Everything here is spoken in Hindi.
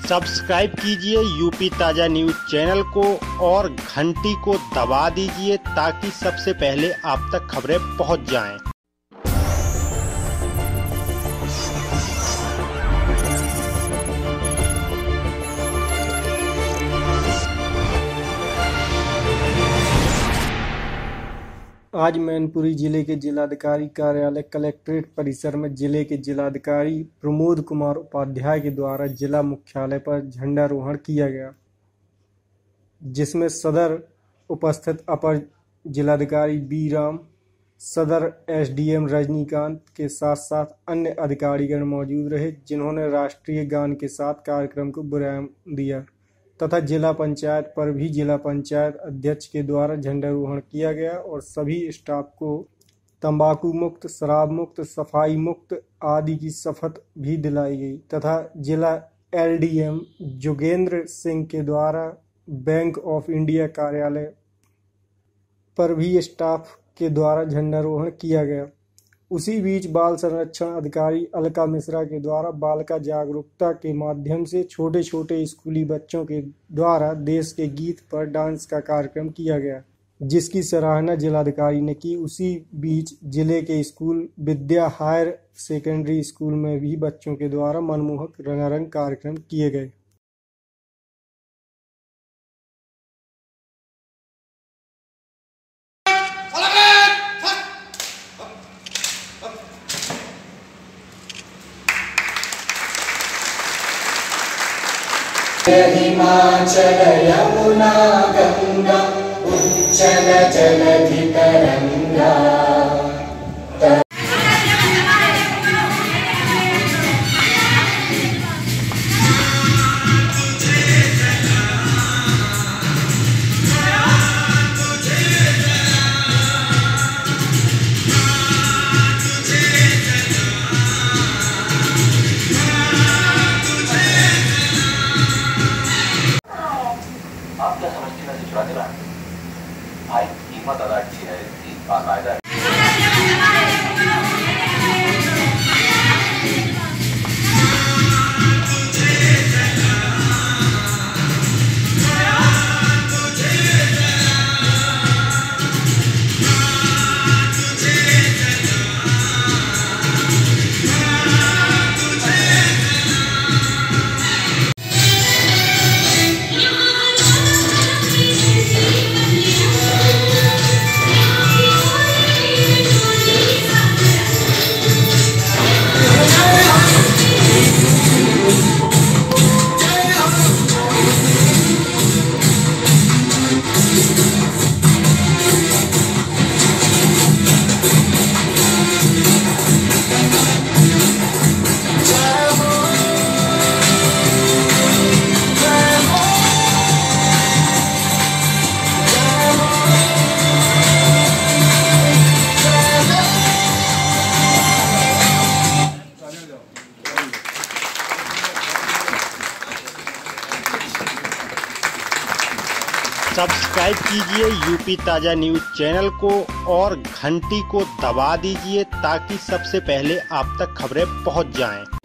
सब्सक्राइब कीजिए यूपी ताज़ा न्यूज़ चैनल को और घंटी को दबा दीजिए ताकि सबसे पहले आप तक खबरें पहुंच जाएं। आज मैनपुरी जिले के जिलाधिकारी कार्यालय कलेक्ट्रेट परिसर में जिले के जिलाधिकारी प्रमोद कुमार उपाध्याय के द्वारा जिला मुख्यालय पर झंडारोहण किया गया, जिसमें सदर उपस्थित अपर जिलाधिकारी बी राम, सदर एसडीएम रजनीकांत के साथ साथ अन्य अधिकारीगण मौजूद रहे, जिन्होंने राष्ट्रीय गान के साथ कार्यक्रम को विराम दिया तथा जिला पंचायत पर भी जिला पंचायत अध्यक्ष के द्वारा झंडारोहण किया गया और सभी स्टाफ को तंबाकू मुक्त, शराब मुक्त, सफाई मुक्त आदि की शपथ भी दिलाई गई तथा जिला एलडीएम जोगेंद्र सिंह के द्वारा बैंक ऑफ इंडिया कार्यालय पर भी स्टाफ के द्वारा झंडारोहण किया गया। उसी बीच बाल संरक्षण अधिकारी अलका मिश्रा के द्वारा बालिका जागरूकता के माध्यम से छोटे छोटे स्कूली बच्चों के द्वारा देश के गीत पर डांस का कार्यक्रम किया गया, जिसकी सराहना जिलाधिकारी ने की। उसी बीच जिले के school Vidya higher secondary school में भी बच्चों के द्वारा मनमोहक रंगारंग कार्यक्रम किए गए। हिमाचल यमुना गंगा उच्चल जलधि तरंगा। आप क्या समझती हैं चुरा के लाए भाई? कीमत अदा अच्छी है, बाकायदा है। सब्सक्राइब कीजिए यूपी ताज़ा न्यूज़ चैनल को और घंटी को दबा दीजिए ताकि सबसे पहले आप तक खबरें पहुंच जाएं।